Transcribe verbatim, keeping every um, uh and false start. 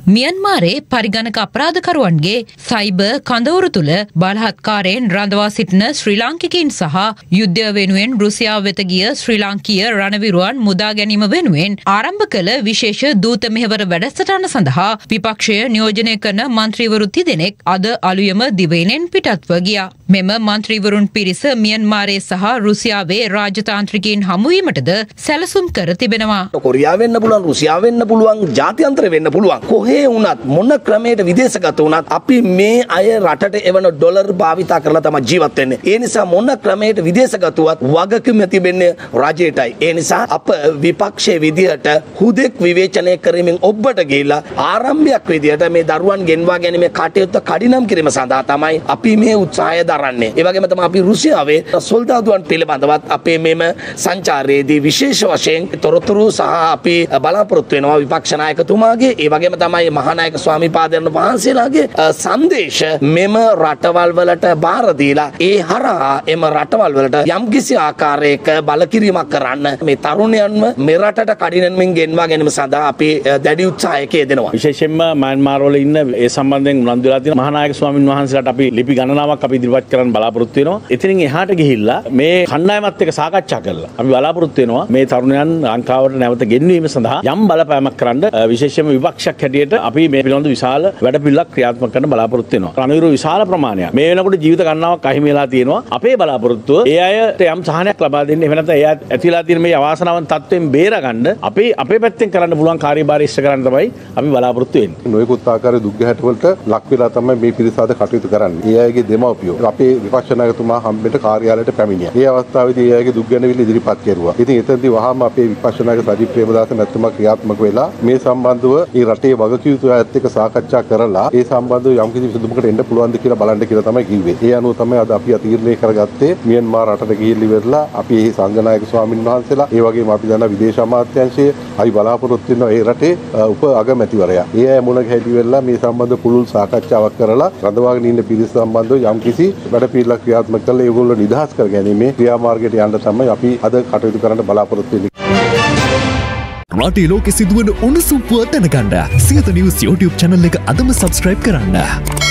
මියන්මාරේ පරිගණක අපරාධකරුවන්ගේ සයිබර් කඳවුරු තුළ බලහත්කාරයෙන් රඳවා සිටින ශ්‍රී ලාංකිකයින් සහ යුද්ධය වෙනුවෙන් රුසියාව වෙත ගිය ශ්‍රී ලාංකීය රණවිරුවන් මුදා ගැනීම වෙනුවෙන් ආරම්භ කළ විශේෂ දූත මෙහෙවර වැඩසටහන සඳහා විපක්ෂය නියෝජනය කරන මන්ත්‍රීවරු තිදෙනෙක් අද අලුයම දිවයිනෙන් පිටත්ව ගියා. මෙම මන්ත්‍රීවරුන් පිරිස මියන්මාරේ සහ රුසියාවේ රාජතාන්ත්‍රිකයින් හමුවීමටද සැලසුම් කර තිබෙනවා. කොරියාව වෙන්න පුළුවන්, රුසියාව වෙන්න පුළුවන්, ජාත්‍යන්තර වෙන්න පුළුවන්. කොහේ වුණත් මොන ක්‍රමයකට විදේශගත වුණත් අපි මේ අය රටට එවන ඩොලර් භාවිතා කරලා තමයි ජීවත් වෙන්නේ. ඒ නිසා මොන ක්‍රමයකට විදේශගත වුවත් වගකීම තිබෙන්නේ රජයටයි. ඒ නිසා අප විපක්ෂයේ විදියට හුදෙක් විවේචනය කරමින් ඔබට ගිහිලා ආරම්භයක් විදියට මේ දරුවන් ගෙන්වා ගැනීමේ කටයුත්ත කඩිනම් කිරීම සඳහා තමයි අපි මේ උත්සාහය දරන්නේ. ඒ වගේම තමයි අපි රුසියාවේ සොල්දාදුවන් පිළිබඳවත් අපේ මෙම සංචාරයේදී විශේෂ වශයෙන් තොරතුරු සහ අපි බලාපොරොත්තු වෙනවා විපක්ෂ නායකතුමාගේ. ඒ වගේම තමයි මහානායක ස්වාමීපාදයන් වහන්සේලාගේ සංදේශ මෙම රටවල් වලට බාර දීලා ඒ හරහා එම රටවල් වලට යම්කිසි ආකාරයක බලකිරීමක් කරන්න මේ තරුණයන්ව මේ රටට කඩිනමින් ගෙන්වා ගැනීම සඳහා අපි දැඩි උත්සාහයක යෙදෙනවා. විශේෂයෙන්ම මයන්මාර් වල ඉන්න ඒ සම්බන්ධයෙන් උනන්දු වෙලා තියෙන මහානායක ස්වාමීන් වහන්සේලාට අපි ලිපි ගණනාවක් අපි ඉදිරිපත් කරන්න බලාපොරොත්තු වෙනවා. එතනින් එහාට ගිහිල්ලා මේ කණ්ඩායමත් එක්ක සාකච්ඡා කරලා අපි බලාපොරොත්තු වෙනවා මේ තරුණයන් ලංකාවට නැවත ගෙන්වීම සඳහා යම් බලපෑමක් කරන්න විශේෂයෙන්ම විපක්ෂයක් හැටියට අපි මේ පිළිබඳව විශාල වැඩපිළිවෙලක් ක්‍රියාත්මක කරන්න බලාපොරොත්තු වෙනවා. රණවිරු විශාල ප්‍රමාණයක් මේ වෙනකොට ජීවිත ගණනාවක් අහිමි වෙලා තියෙනවා. අපේ බලාපොරොත්තුව ඒ අයට යම් සහනයක් ලබා දෙන්න, එහෙම නැත්නම් ඒ ඇතිලා තියෙන මේ අවාසනාවන්ත තත්ත්වයෙන් බේරගන්න අපේ අපේ පැත්තෙන් කරන්න පුළුවන් කාර්යභාරය ඉෂ්ට කරන්න තමයි අපි බලාපොරොත්තු වෙන්නේ. නොයෙකුත් ආකාරයේ දුක් ගැහැට වලට ලක් වෙලා තමයි මේ පිරිස අද කටයුතු කරන්නේ. ඒ අයගේ දෙමව්පියෝ අපේ විපක්ෂ ናයකතුමා හම්බෙට කාර්යාලයට පැමිණියා. ඒ අවස්ථාවේදී ඒ අයගේ දුක් ගැනවිලි ඉදිරිපත් කෙරුවා. ඉතින් එතනදී වහාම අපේ විපක්ෂ නායක සජිත් ප්‍රේමදාස මැතිතුමා ක්‍රියාත්මක වෙලා මේ සම්බන්ධව මේ රටේ වගකීතු අයත් එක්ක සාකච්ඡා කරලා ඒ සම්බන්ධව යම්කිසි විසඳුමකට එන්න පුළුවන්ද කියලා බලන්න කියලා තමයි කිව්වේ. ඒ අනුව තමයි අද අපි තීරණය කරගත්තේ මියන්මාර් රටට ගිහිල්ලා ඉවරලා අපි මේ සංඝනායක ස්වාමීන් වහන්සේලා ඒ වගේම අපි දන්නා විදේශ අමාත්‍යාංශයේ අපි බලාපොරොත්තු වෙනවා ඒ රටේ උප අගමැතිවරයා. ඒ අය මුණ ගැහිලි වෙලා මේ සම්බන්ධ පුළුල් සාකච්ඡාවක් කරලා රඳවාගෙන ඉන්න පිරිස සම්බන්ධව යම්කිසි වැඩපිළිවෙලක් ක්‍රියාත්මක කරලා ඒගොල්ලෝ නිදහස් කර ගැනීමේ ක්‍රියාමාර්ගයට යන්න තමයි අපි අද කටයුතු කරන්න බලාපොරොත්තු වෙන්නේ. රටේ ලෝකෙ සිදුවන උණුසුම් පුවත් දැනගන්න සියත නිවුස් YouTube channel එක අදම subscribe කරන්න.